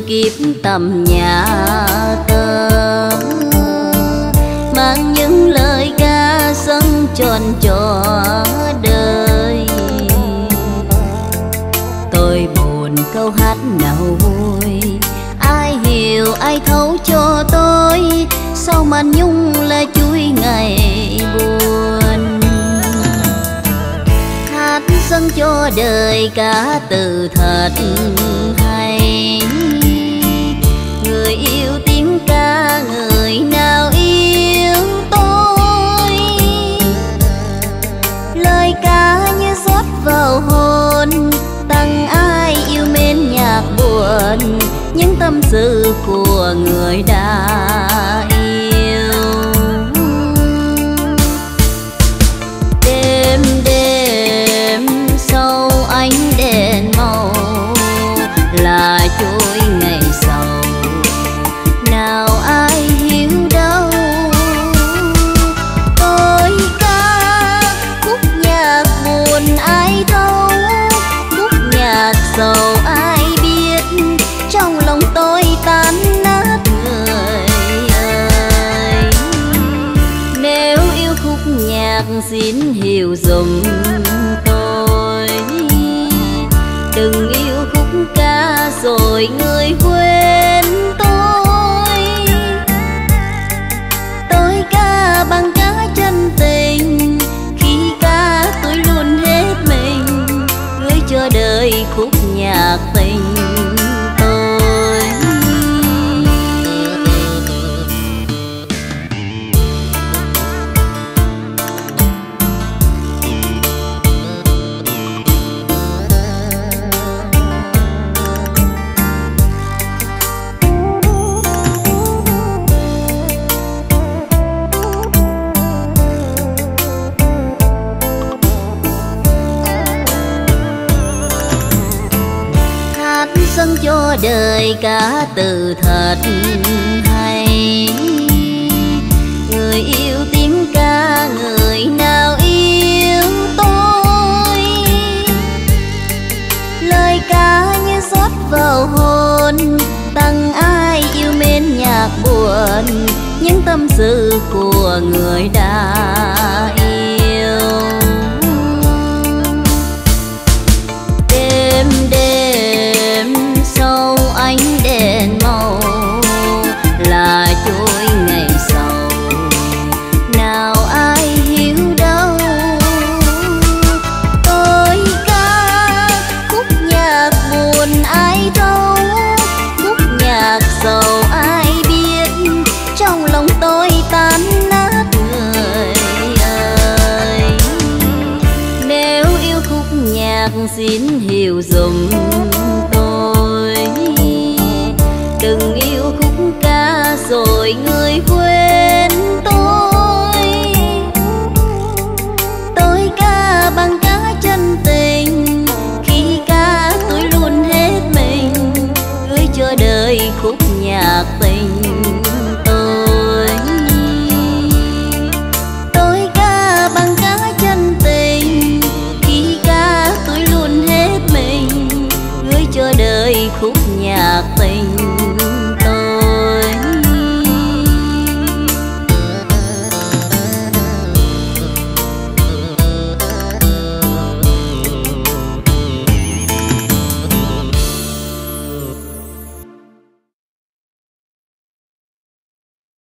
kiếp tầm nhà tơ, mang những lời ca dâng tròn cho đời. Tôi buồn câu hát nào vui, ai hiểu ai thấu cho tôi, sao màn nhung là chuối ngày buồn. Hát dâng cho đời ca từ thật hay, người yêu tiếng ca người nào yêu tôi. Lời ca như rót vào hồn, tặng ai yêu mến nhạc buồn, những tâm sự của người đã yêu. Đêm đêm sau ánh đèn màu là trôi ngày sầu, nào ai hiểu đâu. Tôi ca khúc nhạc buồn ai thấu, khúc nhạc sầu ai biết, trong lòng tôi tan nát người ơi. Nếu yêu khúc nhạc xin hiểu dùm tôi, đừng yêu khúc ca rồi người quên tôi. Tôi ca bằng cá chân tình, khi ca tôi luôn hết mình, gửi cho đời khúc nhạc tình tôi. Dâng cho đời ca từ thật hay, người yêu tiếng ca người nào yêu tôi. Lời ca như rót vào hồn, tặng ai yêu mến nhạc buồn, những tâm sự của người đã yêu. Đêm đêm sau ánh đèn màu là trôi ngày sầu, nào ai hiểu đâu. Tôi ca khúc nhạc buồn ai thấu, khúc nhạc sầu ai biết, trong lòng tôi tan nát người ơi. Nếu yêu khúc nhạc xin hiểu dùm tôi, đừng yêu khúc ca rồi người quên tôi. Tôi ca bằng cá chân tình, khi ca tôi luôn hết mình, gửi cho đời khúc nhạc tình